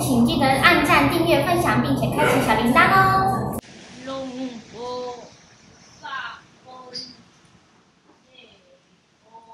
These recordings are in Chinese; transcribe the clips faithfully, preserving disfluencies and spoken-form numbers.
请记得按赞、订阅、分享，并且开启小铃铛哦。 龙波萨风夜哦。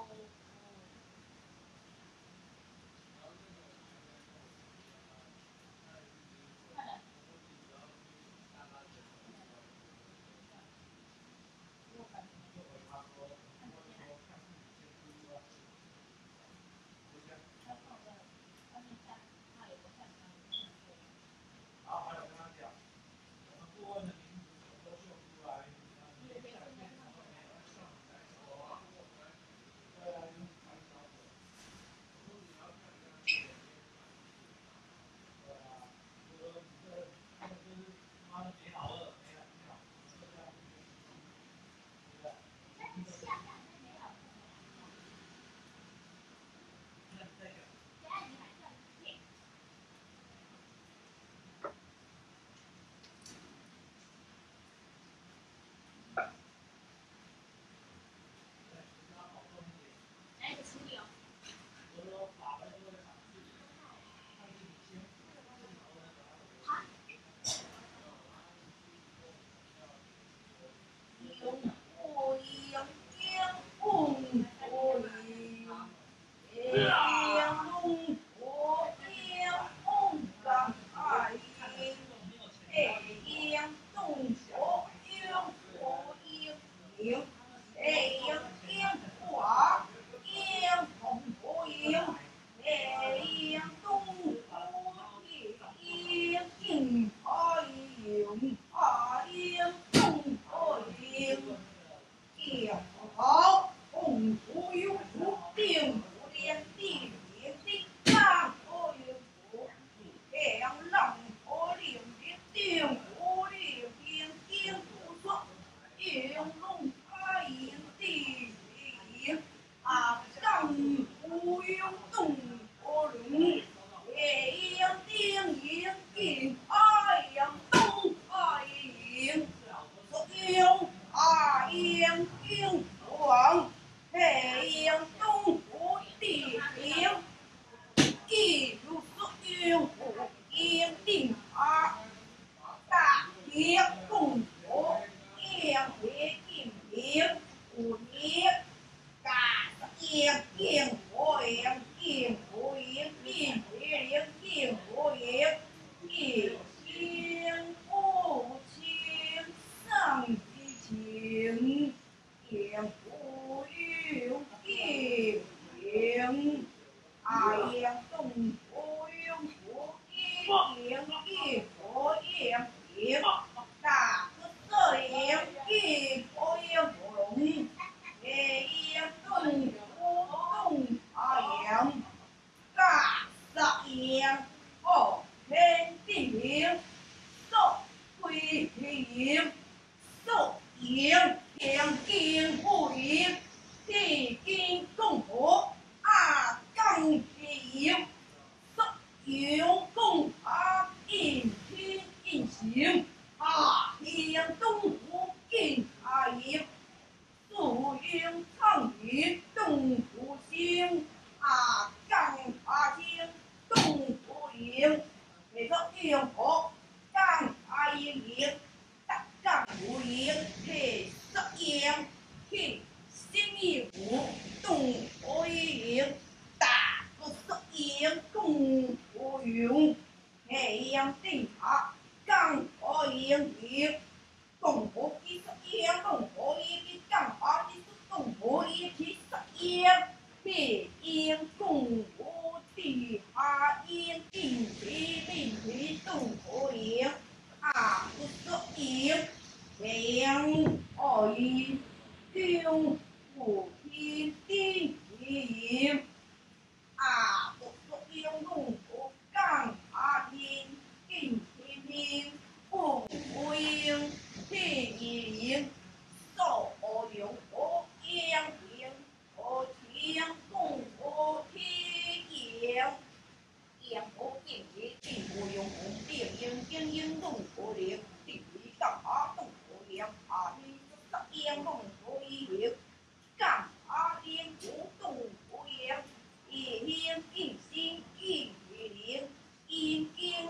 一天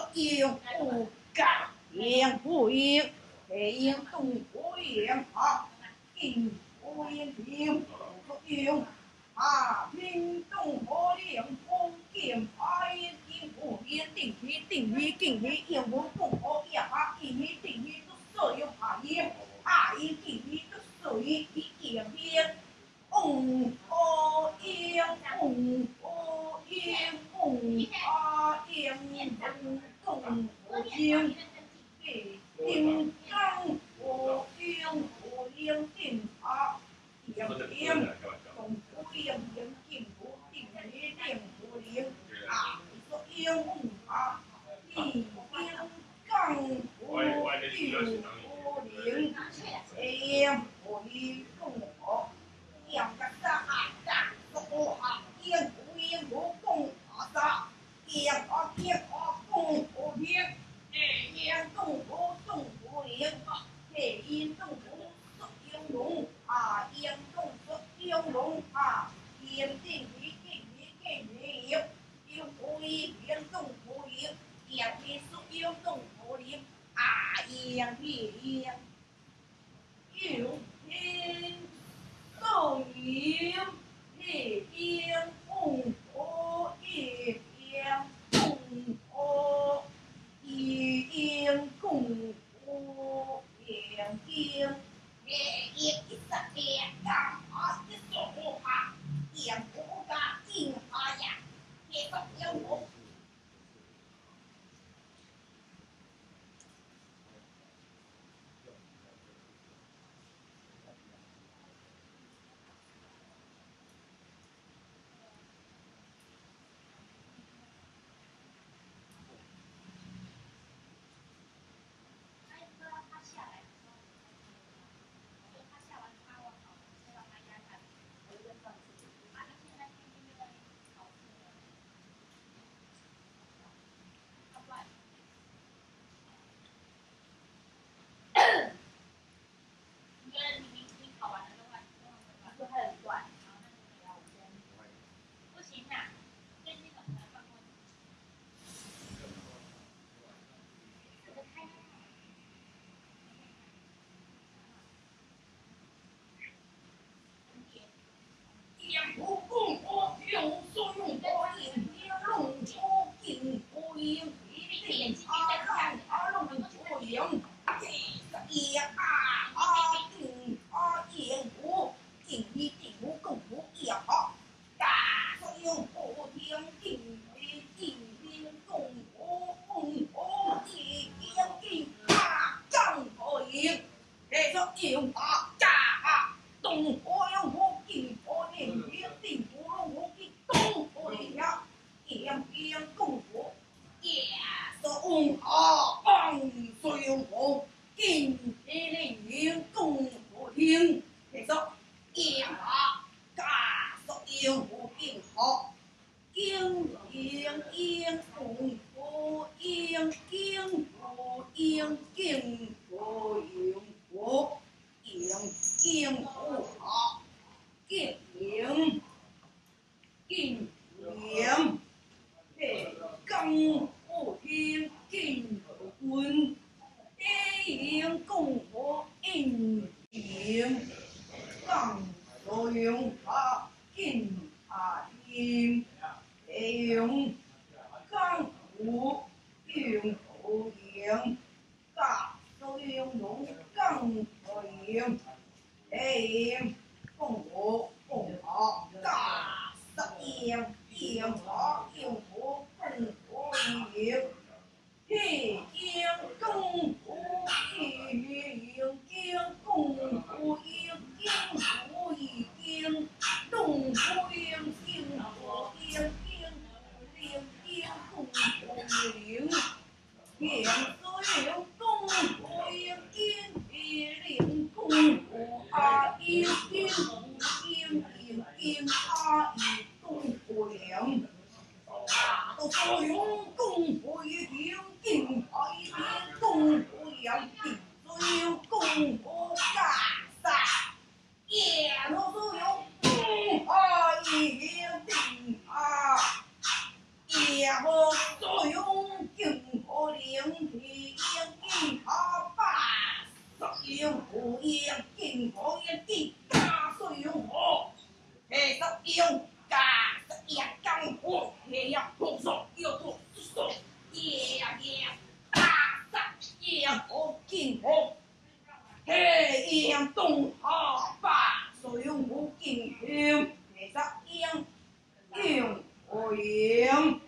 用不干，言不言，黑言动不言啊，金不言平不用啊，平动不言不见啊，言金不言定义定义定义，言不动不言啊，定义定义都所有啊言啊言定义都所有一言言。嗡哦耶嗡哦耶嗡啊耶嗡嗡哦耶，叮当哦耶哦耶叮啊耶耶，咚哦耶耶叮哦叮耶叮哦耶啊，说耶嗡啊，叮叮当哦耶哦耶，耶哦耶咚哦。yang kata ada sekolah yang yang hukum ada yang yang hukum yang eh yang tung hukum yang eh yang tung hukum yang long à yang tung hukum yang long à yang tin lý tin lý tin lý yêu yêu quý yang tung hukum yang yang lý sự yêu tung hukum à yang lý yang yêu thiên豆饮一烟共哦一烟共哦一烟共哦两烟两烟一十两干啊一手哈两不干净啊呀别说要我不共我用所用我应天龙我敬我应一定阿浪阿龙我应一啊阿定阿应我敬一定我共我也好大所用我应敬一定应共我共我一应敬阿张我应这个应阿加啊东我用我敬我应一定我我敬东我应呀应应共我也所用阿帮所用我敬一定应共我应这个应阿加所用我敬好应应应共我应应我应敬我应我应应我好敬应敬严这刚我应敬温这应共我应应刚所用啊敬啊应用刚我用我应噶所用用刚所用诶共我共好噶十应应好用我共我应嘿应共我应应共我应应我应动我应应我应应应应共我应应所有共我应应一零共我啊应应应应应啊一共我两大都所有共我一应应啊一共我两应所有共我嘎撒也都所有共啊一应定啊也和所有共我见我一啲加水用我，係十用加十一更火，係一碰手要碰手，耶呀耶，加十一我見我，係一東下八水用我見香，係十一用我用。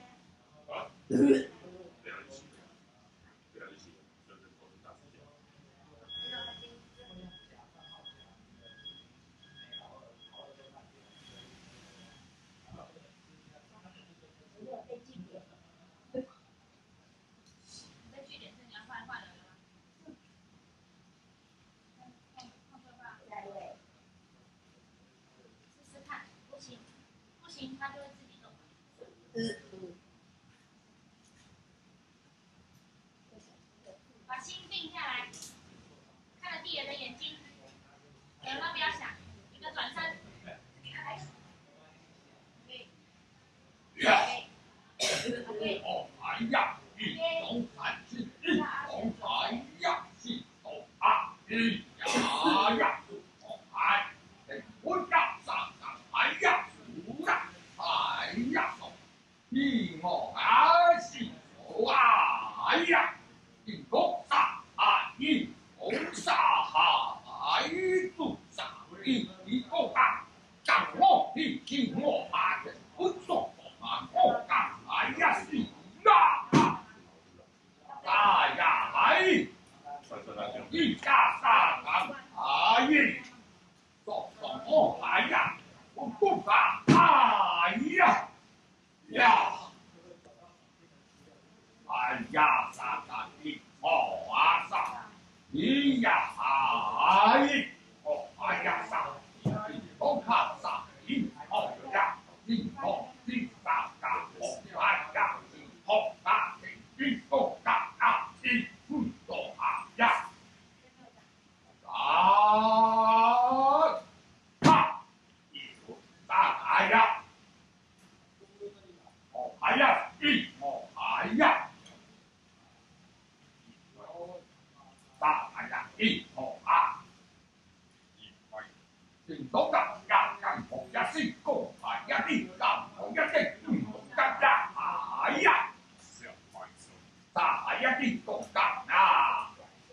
他就会自己动。 嗯。 把心定下来，看着敌人的眼睛，什么都不要想，一个转身。 呀！哦，哎呀，一头三七，一头哎呀，一头啊，一呀呀，哦哎，我呀上上哎呀，五呀，哎呀手，一我哎是手啊，哎呀，一个上啊一，红上海住上一一个啊，掌握一听我马的不错。我干哎呀是呀，哎呀哎，一家三干哎呀，做什么哎呀，我不干哎呀呀，哎呀三干一哦啊三，一呀哎，哦哎呀三，我看三一哦呀，一哦一三干哦哎呀。好大的一个大大一不多啊呀！啊，他一个大哎呀！哦哎呀，一哦哎呀！大哎呀，一哦啊！正當得夾緊學一先，高排一啲夾學一啲，唔同得一哎呀！大一啲獨格啊！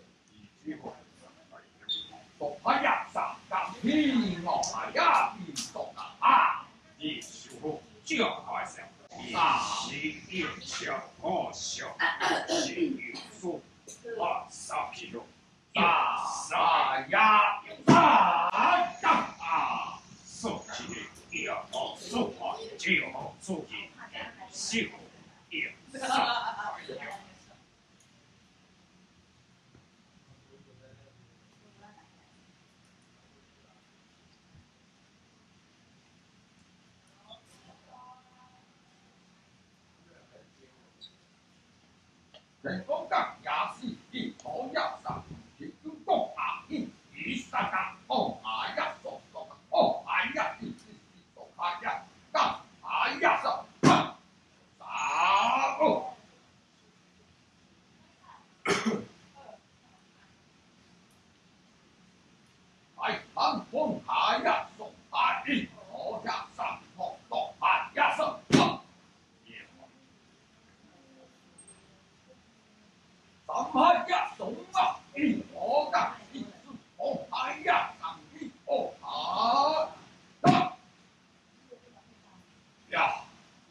獨一三格天落係一邊獨啊！一小將開成，三一小我小，是元素二十皮肉，三呀三呀啊！數字一號數號九號數字四號一三。人工干也是一头一上，其中共啊一一三干哦哎呀手手哦哎呀一一一手哎呀干哎呀手干三个，哎唐风哎呀手哎一头呀上头头哎呀手干。三海呀，总啊，一我干一是哦，哎呀，上一哦啊，啊呀，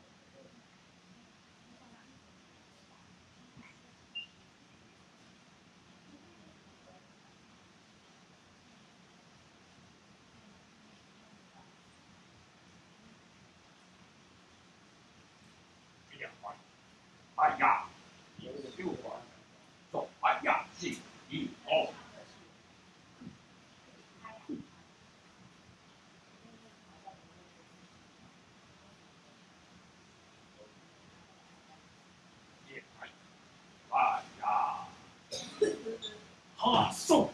两块，哎呀，有六块，总哎呀是一哦。哎呀，哈送。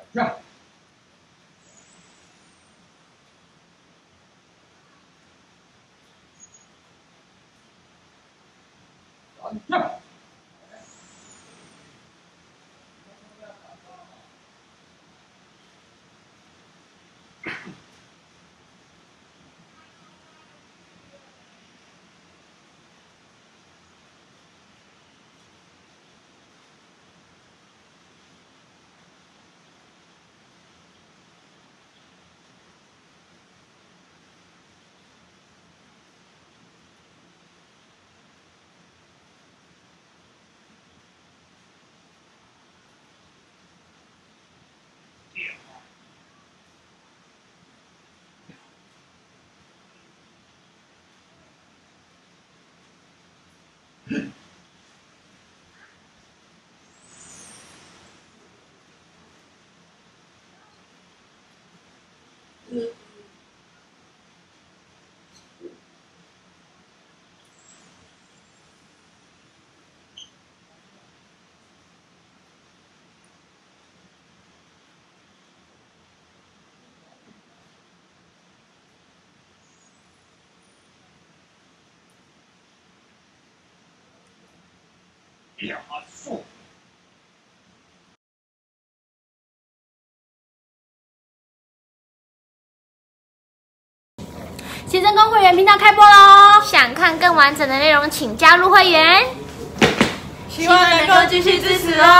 下。转下。亚速。 新生工会员频道开播喽！想看更完整的内容，请加入会员。 希望能够继续支持哦。